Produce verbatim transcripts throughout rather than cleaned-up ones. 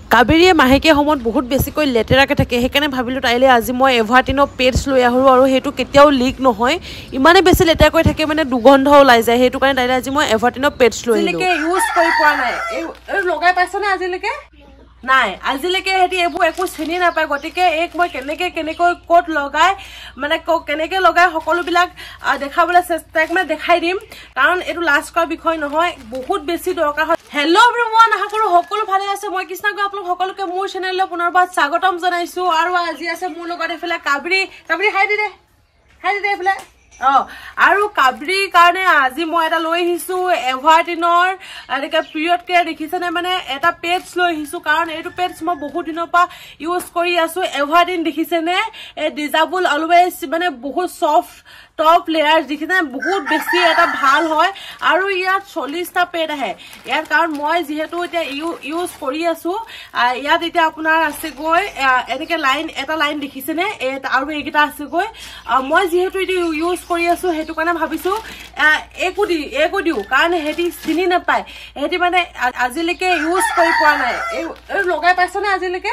কাবেৰীয়ে মাহেকীয়া সময়ত বহুত বেছিকৈ লেতেৰাকৈ থাকে সেইকাৰণে ভাবিলোঁ তাইলৈ আজি মই এভাৰটিনৰ পেডছ লৈ আহোঁ আৰু সেইটো কেতিয়াও লিক নহয় ইমানে বেছি লেতেৰাকৈ থাকে মানে দুগন্ধ ওলাই যায় সেইটো কাৰণে তাইলৈ আজি মই এভাৰটিনৰ পেডছ লৈ আহিলোঁ ইউজ কৰি পোৱা নাই এই লগাই পাইছনে আজিলৈকে নাই আজিলৈকে হেতি এইবোৰ একো চিনি নাপায় গতিকে এক মই কেনেকৈ কেনেকৈ ক'ত লগাই মানে কেনেকৈ লগাই সকলোবিলাক দেখাবলৈ চেষ্টা মানে দেখাই দিম কাৰণ এইটো লাজ কৰাৰ বিষয় নহয় বহুত বেছি দৰকাৰ হয় হেল্ল' এভৰিৱান আশা কৰোঁ সকলো ভালে আছে মই কৃষ্ণা গৈ আপোনালোক সকলোকে মোৰ চেনেললৈ পুনৰবাৰ স্বাগতম জনাইছোঁ আৰু আজি আছে মোৰ লগত এইফালে কাবেৰী কাবেৰী হাই দি দে হাই দি দে এইফালে অ আৰু কাবেৰীৰ কাৰণে আজি মই এটা লৈ আহিছোঁ এভাৰটিনৰ এনেকৈ পিৰিয়ড কেয়াৰ দেখিছেনে মানে এটা পেডছ লৈ আহিছোঁ কাৰণ এইটো পেডছ মই বহুত দিনৰ পৰা ইউজ কৰি আছোঁ এভাৰটিন দেখিছেনে এই ডিজাবল অলৱেজ মানে বহুত ছফ্ট টপ লেয়াৰ দেখিছেনে বহুত বেছি এটা ভাল হয় আৰু ইয়াত চল্লিছটা পেড আহে ইয়াত কাৰণ মই যিহেতু এতিয়া ইউজ কৰি আছোঁ ইয়াত এতিয়া আপোনাৰ আছেগৈ এনেকৈ লাইন এটা লাইন দেখিছেনে আৰু এইকেইটা আছেগৈ মই যিহেতু এতিয়া ইউজ কৰি আছোঁ সেইটো কাৰণে ভাবিছোঁ একো দি একো দিওঁ কাৰণ সিহঁতি চিনি নাপায় সিহঁতি মানে আজিলৈকে ইউজ কৰি পোৱা নাই এই লগাই পাইছনে আজিলৈকে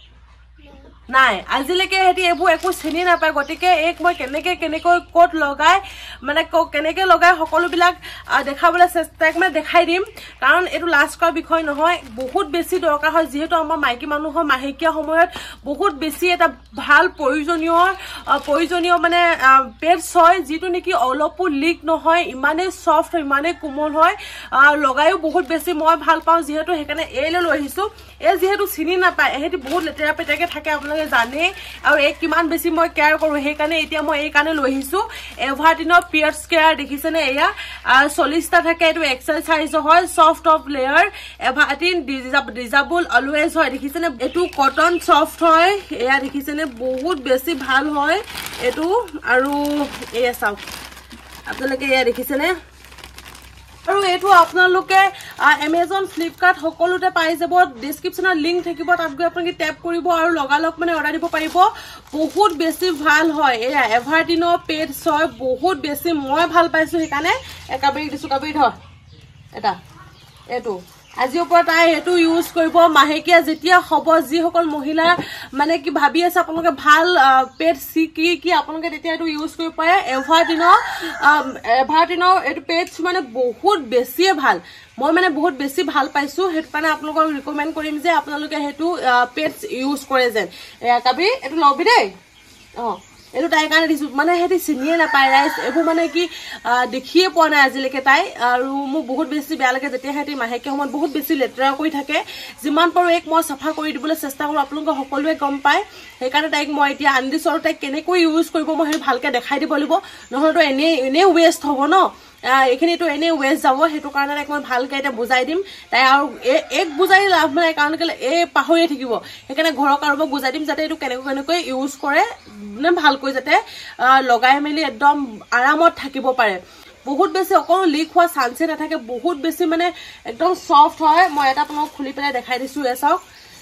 নাই আজিলৈকে হেতি এইবোৰ একো চিনি নাপায় গতিকে এক মই কেনেকৈ কেনেকৈ ক'ত লগাই মানে কেনেকৈ লগাই সকলোবিলাক দেখাবলৈ চেষ্টা মানে দেখাই দিম কাৰণ এইটো লাজ কৰাৰ বিষয় নহয় বহুত বেছি দৰকাৰ হয় যিহেতু আমাৰ মাইকী মানুহৰ মাহেকীয়া সময়ত বহুত বেছি এটা ভাল প্ৰয়োজনীয় প্ৰয়োজনীয় মানে পেডছ হয় যিটো নেকি অলপো লিক নহয় ইমানেই ছফ্ট হয় ইমানেই কোমল হয় লগায়ো বহুত বেছি মই ভাল পাওঁ যিহেতু সেইকাৰণে এইলৈ লৈ আহিছোঁ এই যিহেতু চিনি নাপায় সিহঁতি বহুত লেতেৰা পেতেৰাকৈ থাকে আপোনালোকে জানে আৰু এই কিমান বেছি মই কেয়াৰ কৰোঁ সেইকাৰণে এতিয়া মই এই কাৰণে লৈ আহিছোঁ এভাৰটিনৰ পিৰিয়ডছ কেয়াৰ দেখিছেনে এয়া চল্লিছটা থাকে এইটো এক্সেল চাইজৰ হয় soft of layer everything disable always হয় দেখিছেনে এইটো কটন ছফ্ট হয় এয়া দেখিছেনে বহুত বেছি ভাল হয় এইটো আৰু এয়া চাওক আপোনালোকে এয়া দেখিছেনে আৰু এইটো আপোনালোকে এমেজন ফ্লিপকাৰ্ট সকলোতে পাই যাব ডেছক্ৰিপশ্যনত লিংক থাকিব তাত গৈ আপোনালোকে টেপ কৰিব আৰু লগালগ মানে অৰ্ডাৰ দিব পাৰিব বহুত বেছি ভাল হয় এয়া এভাৰটিনৰ পেডছ হয় বহুত বেছি মই ভাল পাইছোঁ সেইকাৰণে কাবেৰী দিছোঁ কাবেৰী ধৰ এটা এইটো আজিৰ পৰা তাই এইটো ইউজ কৰিব মাহেকীয়া যেতিয়া হ'ব যিসকল মহিলা মানে কি ভাবি আছে আপোনালোকে ভাল পেডছ কি কি আপোনালোকে তেতিয়া এইটো ইউজ কৰিব পাৰে এভাৰটিনৰ এভাৰটিনৰ এইটো পেডছ মানে বহুত বেছিয়ে ভাল মই মানে বহুত বেছি ভাল পাইছোঁ সেইটো কাৰণে আপোনালোকক ৰিকমেণ্ড কৰিম যে আপোনালোকে সেইটো পেডছ ইউজ কৰে যেন কাবেৰী এইটো ল'বি দেই অঁ এইটো তাইৰ কাৰণে দিছোঁ মানে সিহঁতি চিনিয়ে নাপায় ৰাইজ এইবোৰ মানে কি দেখিয়ে পোৱা নাই আজিলৈকে তাই আৰু মোক বহুত বেছি বেয়া লাগে যেতিয়া সিহঁতি মাহেকীয়া সময়ত বহুত বেছি লেতেৰা কৰি থাকে যিমান পাৰোঁ এক মই চাফা কৰি দিবলৈ চেষ্টা কৰোঁ আপোনালোকে সকলোৱে গম পায় সেইকাৰণে তাইক মই এতিয়া আনি দিছোঁ আৰু তাইক কেনেকৈ ইউজ কৰিব মই সেইটো ভালকৈ দেখাই দিব লাগিব নহ'লেতো এনেই এনেই ৱেষ্ট হ'ব ন এইখিনিতো এনেই ৱেষ্ট যাব সেইটো কাৰণে তাইক মই ভালকৈ এতিয়া বুজাই দিম তাই আৰু এক বুজাই লাভ নাই কাৰণ কেলৈ এই পাহৰিয়ে থাকিব সেইকাৰণে ঘৰৰ কাৰোবাক বুজাই দিম যাতে এইটো কেনেকৈ কেনেকৈ ইউজ কৰে মানে ভালকৈ যাতে লগাই মেলি একদম আৰামত থাকিব পাৰে বহুত বেছি অকণো লিক হোৱা চান্সে নাথাকে বহুত বেছি মানে একদম ছফ্ট হয় মই এটা আপোনাক খুলি পেলাই দেখাই দিছোঁ এয়া চাওক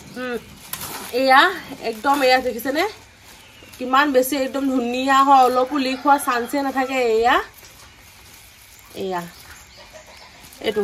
এয়া একদম এয়া দেখিছেনে কিমান বেছি একদম ধুনীয়া হয় অলপো লিক হোৱা চান্সে নাথাকে এয়া এয়া এইটো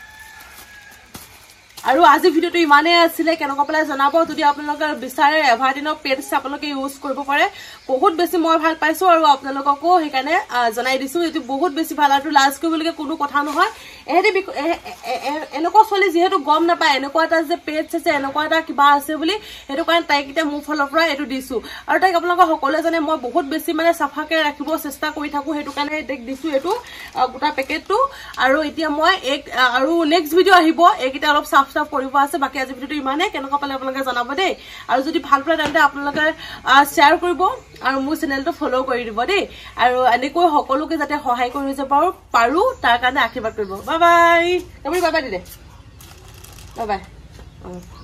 আৰু আজি ভিডিঅ'টো ইমানেই আছিলে কেনেকুৱা পেলাই জনাব যদি আপোনালোকে বিচাৰে এভাৰটিনৰ পেডছ আপোনালোকে ইউজ কৰিব পাৰে বহুত বেছি মই ভাল পাইছোঁ আৰু আপোনালোককো সেইকাৰণে জনাই দিছোঁ এইটো বহুত বেছি ভাল আৰু লাজ কৰিবলগীয়া কোনো কথা নহয় এহেঁতি এনেকুৱা ছোৱালী যিহেতু গম নাপায় এনেকুৱা এটা যে পেডছ আছে এনেকুৱা এটা কিবা আছে বুলি সেইটো কাৰণে তাইক এতিয়া মোৰ ফালৰ পৰা এইটো দিছোঁ আৰু তাইক আপোনালোকে সকলোৱে জানে মই বহুত বেছি মানে চাফাকৈ ৰাখিব চেষ্টা কৰি থাকোঁ সেইটো কাৰণে তাইক দিছোঁ এইটো গোটা পেকেটটো আৰু এতিয়া মই এক আৰু নেক্সট ভিডিঅ' আহিব এইকেইটা অলপ চাফ চাফ কৰিব আছে বাকী আজি ভিডিঅ'টো ইমানেই কেনেকুৱা পালে আপোনালোকে জনাব দেই আৰু যদি ভাল পায় তেন্তে আপোনালোকে শ্বেয়াৰ কৰিব আৰু মোৰ চেনেলটো ফ'ল' কৰি দিব দেই আৰু এনেকৈ সকলোকে যাতে সহায় কৰি যাব পাৰোঁ তাৰ কাৰণে আশীৰ্বাদ কৰিব bye bye Kaveri bye by the De bye bye